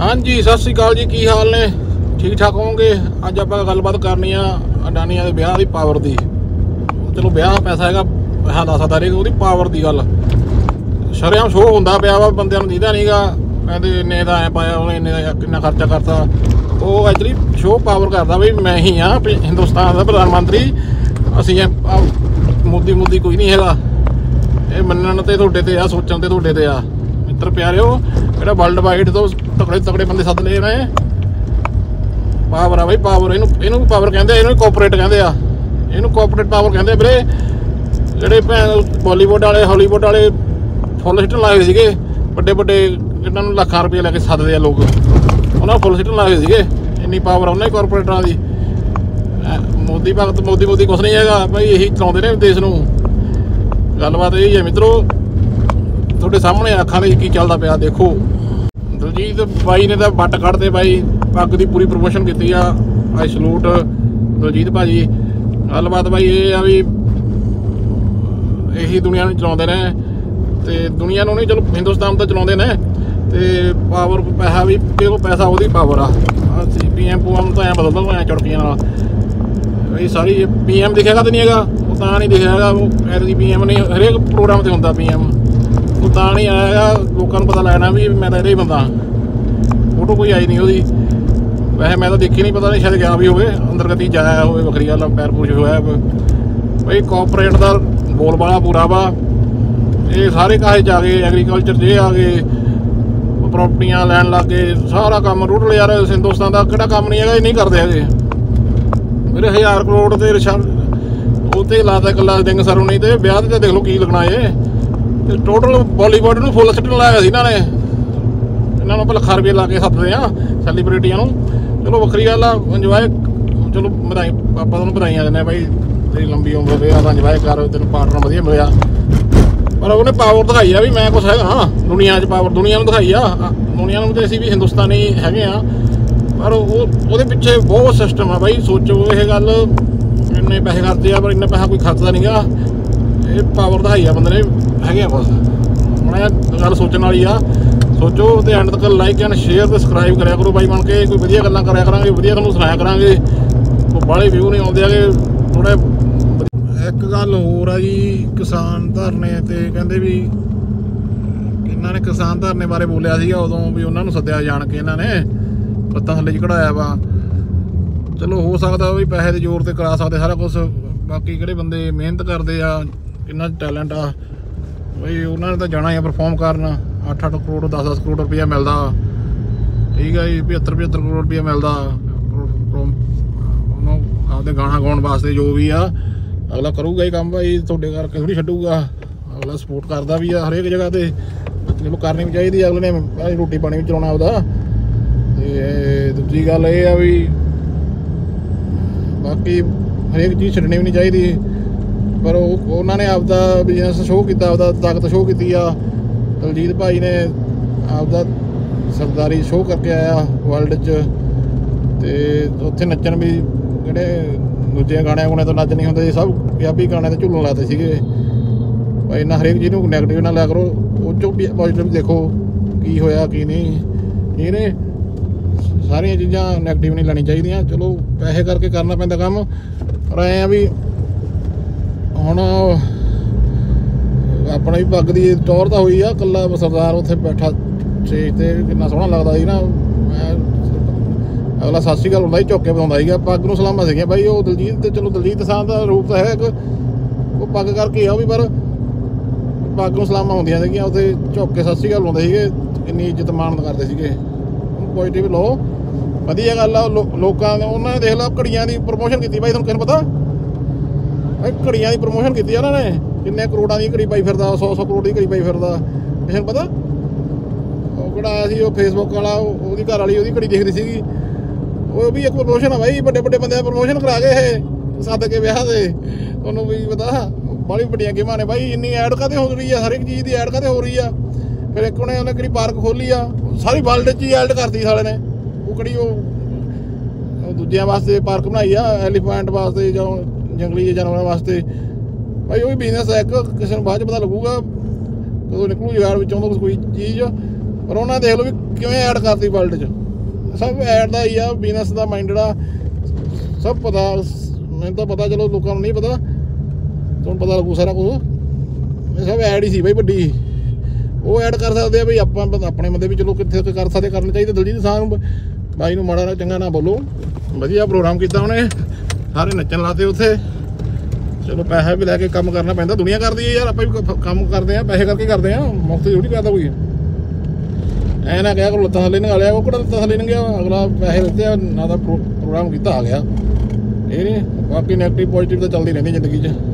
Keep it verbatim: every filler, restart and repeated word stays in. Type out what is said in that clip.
हाँ जी सत श्री अकाल जी, की हाल ने? ठीक ठाक होवोगे? अज आप गलबात करनी आ अडानिया के ब्याह की पावर की। चलो ब्याह पैसा है पैसा दस सकता रहेगा, वो पावर की गल शरेआम शो होंदा पिया वा, बंदे नूं दीदा नहीं गा, कहते इन्ने का ऐ पाया उन्हें, इन्ने का किन्ना खर्चा करता। वो एक्चुअली शो पावर करता भी मैं ही हाँ हिंदुस्तान का प्रधानमंत्री, असी मोदी मोदी कोई नहीं है। ये मनण ते तुहाडे ते आ, सोचण ते तुहाडे ते आ मित्र प्यारिओ। ਜਿਹੜਾ वर्ल्ड वाइड तो तगड़े तगड़े बंदे सद ले ने, पावर आ बई पावर। ਇਹਨੂੰ ਇਹਨੂੰ पावर ਕਹਿੰਦੇ, ਇਹਨੂੰ ਕੋਆਪਰੇਟ ਕਹਿੰਦੇ ਆ, ਇਹਨੂੰ ਕੋਆਪਰੇਟ ਪਾਵਰ ਕਹਿੰਦੇ ਵੀਰੇ। ਜਿਹੜੇ ਭੈਣ ਬਾਲੀਵੁੱਡ ਵਾਲੇ ਹਾਲੀਵੁੱਡ ਵਾਲੇ ਫੁੱਲ ਸਿੱਟਣ ਲਾਏ ਹੋਏ ਸੀਗੇ, ਵੱਡੇ ਵੱਡੇ ਇਹਨਾਂ ਨੂੰ ਲੱਖਾਂ ਰੁਪਏ ਲੈ ਕੇ ਸੱਦਦੇ ਆ ਲੋਕ, ਉਹਨਾਂ ਨੂੰ ਫੁੱਲ ਸਿੱਟਣ ਲਾਏ ਹੋਏ ਸੀਗੇ। ਇੰਨੀ ਪਾਵਰ ਉਹਨਾਂ ਦੀ ਕਾਰਪੋਰੇਟਰਾਂ ਦੀ। ਮੋਦੀ ਭਗਤ ਮੋਦੀ ਮੋਦੀ ਕੁਛ ਨਹੀਂ ਹੈਗਾ ਭਾਈ, ਇਹੀ ਚਲਾਉਂਦੇ ਨੇ ਦੇਸ਼ ਨੂੰ। ਗੱਲਬਾਤ ਇਹ ਹੈ ਮਿੱਤਰੋ, ਤੁਹਾਡੇ ਸਾਹਮਣੇ ਅੱਖਾਂ ਦੇ ਕੀ ਚੱਲਦਾ ਪਿਆ ਦੇਖੋ। ਦਲਜੀਤ ਬਾਈ ਨੇ ਤਾਂ ਵੱਟ ਕੱਢਦੇ ਬਾਈ, ਪੱਗ ਦੀ ਪੂਰੀ ਪ੍ਰਮੋਸ਼ਨ ਕੀਤੀ ਆ। ਆਈ ਸਲੂਟ ਦਲਜੀਤ ਭਾਜੀ। ਗੱਲਬਾਤ ਬਾਈ ਇਹ ਆ ਵੀ ਇਹੀ ਦੁਨੀਆ ਨੂੰ ਚਲਾਉਂਦੇ ਨੇ, ਤੇ ਦੁਨੀਆ ਨੂੰ ਨਹੀਂ ਚਲੋ ਹਿੰਦੁਸਤਾਨ ਤਾਂ ਚਲਾਉਂਦੇ ਨੇ। ਤੇ ਪਾਵਰ ਪੈਸਾ ਵੀ ਦੇਖੋ, ਪੈਸਾ ਉਹਦੀ ਪਾਵਰ ਆ। ਅਸੀਂ ਪੀ ਐਮ ਪੂ ਐਮ ਤਾਂ ਐਂ ਬਦਲ ਦੋ ਐਂ ਚੁਟਕੀਆਂ ਨਾਲ। ਇਹ ਸਾਰੀ ਪੀ ਐਮ ਦਿਖੇਗਾ ਤਾਂ ਨਹੀਂ ਹੈਗਾ, ਉਹ ਤਾਂ ਨਹੀਂ ਦਿਖਿਆ ਹੈਗਾ। ਉਹ ਐਤਕੀ ਪੀ ਐਮ ਨਹੀਂ ਹਰੇਕ ਪ੍ਰੋਗਰਾਮ 'ਤੇ ਹੁੰਦਾ ਪੀ ਐਮ, ਉਹ ਤਾਂ ਨਹੀਂ ਆਇਆ ਹੈਗਾ। ਲੋਕਾਂ ਨੂੰ ਪਤਾ ਲੱਗਣਾ ਵੀ ਮੈਂ ਤਾਂ ਇਹਦਾ ਹੀ ਬੰਦਾ। ਫੋਟੋ ਕੋਈ ਆਈ ਨਹੀਂ ਉਹਦੀ, ਵੈਸੇ ਮੈਂ ਤਾਂ ਦੇਖੀ ਨਹੀਂ, ਪਤਾ ਨਹੀਂ ਸ਼ਾਇਦ ਗਿਆ ਵੀ ਹੋਵੇ ਅੰਦਰ ਕਦੀ ਜਾਇਆ ਹੋਵੇ, ਵੱਖਰੀ ਗੱਲ ਆ। ਪੈਰ ਪੂਛ ਹੋਇਆ ਬਈ। ਕਾਰਪੋਰੇਟ ਦਾ ਬੋਲ ਬਾਲਾ ਪੂਰਾ ਵਾ। ਇਹ ਸਾਰੇ ਕਾਹੇ 'ਚ ਆ ਗਏ, ਐਗਰੀਕਲਚਰ 'ਚ ਇਹ ਆ ਗਏ, ਪ੍ਰੋਪਰਟੀਆਂ ਲੈਣ ਲੱਗ ਗਏ, ਸਾਰਾ ਕੰਮ ਰੂਟਲ। ਯਾਰ ਹਿੰਦੁਸਤਾਨ ਦਾ ਕਿਹੜਾ ਕੰਮ ਨਹੀਂ ਹੈਗਾ ਇਹ ਨਹੀਂ ਕਰਦੇ ਹੈਗੇ। ਮੇਰੇ ਹਜ਼ਾਰ ਕਰੋੜ ਤੇ ਰਿਸ਼ਾ ਉਹ 'ਤੇ ਲਾਤਾ ਇਕੱਲਾ ਦਿਨ ਸਰੋਣੀ, ਤੇ ਵਿਆਹ 'ਤੇ ਦੇਖ ਲਓ ਕੀ ਲੱਗਣਾ ਇਹ। ਤੇ ਟੋਟਲ ਬਾਲੀਵੁੱਡ ਨੂੰ ਫੁੱਲ ਸਿੱਟਣ ਲਾਇਆ ਸੀ ਇਹਨਾਂ ਨੇ। ਇਹਨਾਂ ਨੂੰ ਆਪਾਂ ਲੱਖਾਂ ਰੁਪਏ ਲਾ ਕੇ ਸੱਦਦੇ ਆ ਸੈਲੀਬ੍ਰਿਟੀਆਂ ਨੂੰ। ਚਲੋ ਵੱਖਰੀ ਗੱਲ ਆ, ਇੰਜੋਏ। ਚਲੋ ਵਧਾਈ, ਆਪਾਂ ਤੁਹਾਨੂੰ ਵਧਾਈਆਂ ਦਿੰਦੇ ਹਾਂ ਬਾਈ, ਤੇਰੀ ਲੰਬੀ ਉਮਰ ਦੇ ਆਦਾ ਇੰਜੋਏ ਕਰ, ਤੈਨੂੰ ਪਾਰਟਨਰ ਵਧੀਆ ਮਿਲਿਆ। ਪਰ ਉਹਨੇ ਪਾਵਰ ਦਿਖਾਈ ਆ ਵੀ ਮੈਂ ਕੁਛ ਹੈਗਾ ਦੁਨੀਆ 'ਚ। ਪਾਵਰ ਦੁਨੀਆ ਨੂੰ ਦਿਖਾਈ ਆ, ਦੁਨੀਆ ਨੂੰ। ਤੇ ਅਸੀਂ ਵੀ ਹਿੰਦੁਸਤਾਨੀ ਹੈਗੇ ਆ, ਪਰ ਉਹ ਉਹਦੇ ਪਿੱਛੇ ਬਹੁਤ ਸਿਸਟਮ ਆ ਬਾਈ। ਸੋਚੋ ਇਹ ਗੱਲ, ਇੰਨੇ ਪੈਸੇ ਖਰਚੇ ਆ ਪਰ ਇੰਨਾ ਪੈਸਾ ਕੋਈ ਖਰਚਦਾ ਨਹੀਂ ਗਾ। ਇਹ ਪਾਵਰ ਦਿਖਾਈ ਆ ਬੰਦੇ ਨੇ, ਹੈਗੇ ਆ ਕੁਛ। ਹੁਣ ਇਹ ਗੱਲ ਸੋਚਣ ਵਾਲੀ ਆ। ਸੋਚੋ ਤੇ ਐਂਡ ਤੱਕ ਲਾਈਕ ਐਂਡ ਸ਼ੇਅਰ ਤੇ ਸਬਸਕ੍ਰਾਈਬ ਕਰਿਆ ਕਰੋ ਬਾਈ ਬਣ ਕੇ। ਕੋਈ ਵਧੀਆ ਗੱਲਾਂ ਕਰਿਆ ਕਰਾਂਗੇ, ਵਧੀਆ ਤੁਹਾਨੂੰ ਸੁਣਾਇਆ ਕਰਾਂਗੇ। ਉਹ ਬਾਹਲੇ ਵਿਊ ਨਹੀਂ ਆਉਂਦੇ ਹੈਗੇ ਥੋੜ੍ਹੇ। ਇੱਕ ਗੱਲ ਹੋਰ ਆ ਜੀ, ਕਿਸਾਨ ਧਰਨੇ ਤੇ ਕਹਿੰਦੇ ਵੀ ਇਹਨਾਂ ਨੇ ਕਿਸਾਨ ਧਰਨੇ ਬਾਰੇ ਬੋਲਿਆ ਸੀਗਾ ਉਦੋਂ ਵੀ ਉਹਨਾਂ ਨੂੰ ਸੱਦਿਆ ਜਾਣ ਕੇ ਇਹਨਾਂ ਨੇ ਪੱਤਾਂ ਥੱਲੇ 'ਚ ਕਢਾਇਆ ਵਾ। ਚਲੋ ਹੋ ਸਕਦਾ ਵੀ ਪੈਸੇ ਦੇ ਜ਼ੋਰ 'ਤੇ ਕਰਾ ਸਕਦੇ ਸਾਰਾ ਕੁਛ। ਬਾਕੀ ਕਿਹੜੇ ਬੰਦੇ ਮਿਹਨਤ ਕਰਦੇ ਆ, ਕਿੰਨਾ ਟੈਲੈਂਟ ਆ ਬਈ, ਉਹਨਾਂ ਨੇ ਤਾਂ ਜਾਣਾ ਹੀ ਆ ਪਰਫੋਰਮ ਕਰਨ। ਅੱਠ ਅੱਠ ਕਰੋੜ ਦਸ ਦਸ ਕਰੋੜ ਰੁਪਈਆ ਮਿਲਦਾ, ਠੀਕ ਆ ਜੀ। ਪਝੱਤਰ ਪਝੱਤਰ ਕਰੋੜ ਰੁਪਈਆ ਮਿਲਦਾ ਉਹਨੂੰ ਆਪਦੇ ਗਾਣਾ ਗਾਉਣ ਵਾਸਤੇ। ਜੋ ਵੀ ਆ ਅਗਲਾ ਕਰੂਗਾ ਹੀ ਕੰਮ ਭਾਈ, ਤੁਹਾਡੇ ਕਰਕੇ ਥੋੜ੍ਹੀ ਛੱਡੂਗਾ। ਅਗਲਾ ਸਪੋਰਟ ਕਰਦਾ ਵੀ ਆ ਹਰੇਕ ਜਗ੍ਹਾ 'ਤੇ, ਚਲੋ ਕਰਨੀ ਵੀ ਚਾਹੀਦੀ। ਅਗਲੇ ਨੇ ਰੋਟੀ ਪਾਣੀ ਵੀ ਚਲਾਉਣਾ ਆਪਦਾ। ਅਤੇ ਦੂਜੀ ਗੱਲ ਇਹ ਆ ਵੀ ਬਾਕੀ ਹਰੇਕ ਚੀਜ਼ ਛੱਡਣੀ ਵੀ ਨਹੀਂ ਚਾਹੀਦੀ। ਪਰ ਉਹ ਉਹਨਾਂ ਨੇ ਆਪਦਾ ਬਿਜ਼ਨਸ ਸ਼ੋਅ ਕੀਤਾ, ਆਪਦਾ ਤਾਕਤ ਸ਼ੋਅ ਕੀਤੀ ਆ। ਦਲਜੀਤ ਭਾਈ ਨੇ ਆਪਦਾ ਸਰਦਾਰੀ ਸ਼ੋਅ ਕਰਕੇ ਆਇਆ ਵਰਲਡ 'ਚ। ਅਤੇ ਉੱਥੇ ਨੱਚਣ ਵੀ ਜਿਹੜੇ ਦੂਜੇ ਗਾਣਿਆਂ ਗੁਣਿਆਂ ਤੋਂ ਨੱਚ ਨਹੀਂ ਹੁੰਦੇ, ਸਭ ਪੰਜਾਬੀ ਗਾਣਿਆਂ 'ਤੇ ਝੂਲਣ ਲਾਤੇ ਸੀਗੇ ਭਾਈ। ਇੰਨਾ ਹਰੇਕ ਚੀਜ਼ ਨੂੰ ਨੈਗੇਟਿਵ ਨਾ ਲਿਆ ਕਰੋ, ਉਹ 'ਚੋਂ ਵੀ ਪੋਜ਼ੀਟਿਵ ਦੇਖੋ ਕੀ ਹੋਇਆ ਕੀ ਨਹੀਂ। ਇਹਨੇ ਸਾਰੀਆਂ ਚੀਜ਼ਾਂ ਨੈਗੇਟਿਵ ਨਹੀਂ ਲੈਣੀਆਂ ਚਾਹੀਦੀਆਂ। ਚਲੋ ਪੈਸੇ ਕਰਕੇ ਕਰਨਾ ਪੈਂਦਾ ਕੰਮ, ਪਰ ਐਂ ਆ ਵੀ ਹੁਣ ਆਪਣਾ ਵੀ ਪੱਗ ਦੀ ਟੌਰ ਤਾਂ ਹੋਈ ਆ। ਇਕੱਲਾ ਸਰਦਾਰ ਉੱਥੇ ਬੈਠਾ ਸਟੇਜ 'ਤੇ ਕਿੰਨਾ ਸੋਹਣਾ ਲੱਗਦਾ ਸੀ ਨਾ। ਮੈਂ ਅਗਲਾ ਸਤਿ ਸ਼੍ਰੀ ਅਕਾਲ ਹੁੰਦਾ ਸੀ, ਝੁੱਕ ਕੇ ਬੁਲਾਉਂਦਾ ਸੀਗਾ, ਪੱਗ ਨੂੰ ਸਲਾਮਾਂ ਸੀਗੀਆਂ ਬਾਈ। ਉਹ ਦਲਜੀਤ ਤੇ ਚਲੋ ਦਲਜੀਤ ਦੋਸਾਂਝ ਦਾ ਰੂਪ ਤਾਂ ਹੈ ਇੱਕ, ਉਹ ਪੱਗ ਕਰਕੇ ਆ ਉਹ ਵੀ, ਪਰ ਪੱਗ ਨੂੰ ਸਲਾਮਾਂ ਹੁੰਦੀਆਂ ਸੀਗੀਆਂ। ਉੱਥੇ ਝੁੱਕ ਕੇ ਸਤਿ ਸ਼੍ਰੀ ਅਕਾਲ ਬੁਲਾਉਂਦੇ ਸੀਗੇ, ਇੰਨੀ ਇੱਜ਼ਤ ਮਾਣ ਕਰਦੇ ਸੀਗੇ। ਉਹਨੂੰ ਪੋਜ਼ੀਟਿਵ ਲਓ, ਵਧੀਆ ਗੱਲ ਆ। ਲੋਕਾਂ ਨੇ ਉਹਨਾਂ ਨੇ ਦੇਖ ਲਓ ਘੜੀਆਂ ਦੀ ਪ੍ਰਮੋਸ਼ਨ ਕੀਤੀ ਬਾਈ, ਤੁਹਾਨੂੰ ਕਿਹਨੂੰ ਪਤਾ ਬਾਈ? ਘੜੀਆਂ ਦੀ ਪ੍ਰਮੋਸ਼ਨ ਕੀਤੀ ਆ ਉਹਨਾਂ ਨੇ, ਕਿੰਨੇ ਕਰੋੜਾਂ ਦੀ ਘੜੀ ਪਾਈ ਫਿਰਦਾ, ਸੌ ਸੌ ਕਰੋੜ ਦੀ ਘੜੀ ਪਾਈ ਫਿਰਦਾ। ਕਿਸੇ ਨੂੰ ਪਤਾ? ਉਹ ਕਿਹੜਾ ਆਇਆ ਸੀ ਉਹ ਫੇਸਬੁੱਕ ਵਾਲਾ, ਉਹਦੀ ਘਰ ਵਾਲੀ ਉਹਦੀ ਘੜੀ ਦੇਖਦੀ ਸੀਗੀ। ਉਹ ਵੀ ਇੱਕ ਪ੍ਰਮੋਸ਼ਨ ਆ ਬਾਈ, ਵੱਡੇ ਵੱਡੇ ਬੰਦਿਆਂ ਦਾ ਪ੍ਰਮੋਸ਼ਨ ਕਰਾ ਗਏ ਇਹ ਸੱਦ ਕੇ ਵਿਆਹ ਦੇ। ਤੁਹਾਨੂੰ ਵੀ ਪਤਾ ਬਾਹਲੀ ਵੱਡੀਆਂ ਗੇਮਾਂ ਨੇ ਬਾਈ। ਇੰਨੀ ਐਡ ਕਾਹਤੇ ਹੋ ਰਹੀ ਆ, ਹਰ ਇੱਕ ਚੀਜ਼ ਦੀ ਐਡ ਕਾਹਤੇ ਹੋ ਰਹੀ ਆ। ਫਿਰ ਇੱਕ ਉਹਨੇ ਉਹਨੇ ਕਿਹੜੀ ਪਾਰਕ ਖੋਲ੍ਹੀ ਆ, ਸਾਰੀ ਵਰਲਡ 'ਚ ਹੀ ਐਡ ਕਰਤੀ ਸਾਲੇ ਨੇ। ਉਹ ਕਿਹੜੀ ਉਹ ਦੂਜਿਆਂ ਵਾਸਤੇ ਪਾਰਕ ਬਣਾਈ ਆ, ਐਲੀਫੈਂਟ ਵਾਸਤੇ ਜਾਂ ਜੰਗਲੀ ਜਾਨਵਰਾਂ ਵਾਸਤੇ ਭਾਈ। ਉਹ ਵੀ ਬਿਜ਼ਨਸ ਹੈ ਇੱਕ, ਕਿਸੇ ਨੂੰ ਬਾਅਦ 'ਚ ਪਤਾ ਲੱਗੂਗਾ ਕਦੋਂ ਨਿਕਲੂ ਯਾਰ ਵਿੱਚੋਂ ਤੋਂ ਕੋਈ ਚੀਜ਼। ਪਰ ਉਹਨਾਂ ਦੇਖ ਲਓ ਵੀ ਕਿਵੇਂ ਐਡ ਕਰਤੀ ਵਰਲਡ 'ਚ। ਸਭ ਐਡ ਦਾ ਹੀ ਆ, ਬਿਜ਼ਨਸ ਦਾ ਮਾਈਂਡਡ ਆ, ਸਭ ਪਤਾ। ਮੈਨੂੰ ਤਾਂ ਪਤਾ, ਚਲੋ ਲੋਕਾਂ ਨੂੰ ਨਹੀਂ ਪਤਾ, ਤੁਹਾਨੂੰ ਪਤਾ ਲੱਗੂ ਸਾਰਾ ਕੁਛ। ਇਹ ਸਭ ਐਡ ਹੀ ਸੀ ਬਾਈ ਵੱਡੀ। ਉਹ ਐਡ ਕਰ ਸਕਦੇ ਆ ਬਈ, ਆਪਾਂ ਆਪਣੇ ਬੰਦੇ ਵੀ ਚਲੋ ਕਿੱਥੇ ਕਰ ਸਕਦੇ, ਕਰਨਾ ਚਾਹੀਦਾ। ਦਲਜੀਤ ਦੋਸਾਂਝ ਨੂੰ ਬਾਈ ਨੂੰ ਮਾੜਾ ਨਾ ਚੰਗਾ ਨਾ ਬੋਲੋ, ਵਧੀਆ ਪ੍ਰੋਗਰਾਮ ਕੀਤਾ ਉਹਨੇ, ਸਾਰੇ ਨੱਚਣ ਲਾਤੇ ਉੱਥੇ। ਚਲੋ ਪੈਸੇ ਵੀ ਲੈ ਕੇ ਕੰਮ ਕਰਨਾ ਪੈਂਦਾ, ਦੁਨੀਆ ਕਰਦੀ ਹੈ ਯਾਰ, ਆਪਾਂ ਵੀ ਕੰਮ ਕਰਦੇ ਹਾਂ ਪੈਸੇ ਕਰਕੇ ਕਰਦੇ ਹਾਂ, ਮੁਫ਼ਤ ਥੋੜ੍ਹੀ ਕਰਦਾ ਕੋਈ। ਐ ਨਾ ਕਿਹਾ ਕਰੋ ਲੱਤਾਂ ਥੱਲੇ ਨੰਗਾ ਲਿਆ, ਉਹ ਕਿਹੜਾ ਲੱਤਾਂ ਥੱਲੇ ਨੰਗਿਆ, ਅਗਲਾ ਪੈਸੇ ਦਿੱਤੇ ਆ ਨਾ, ਦਾ ਪ੍ਰੋਗਰਾਮ ਕੀਤਾ ਆ ਗਿਆ। ਇਹ ਨਹੀਂ, ਬਾਕੀ ਨੈਗੇਟਿਵ ਪੋਜ਼ੀਟਿਵ ਤਾਂ ਚੱਲਦੀ ਰਹਿੰਦੀ ਜ਼ਿੰਦਗੀ 'ਚ।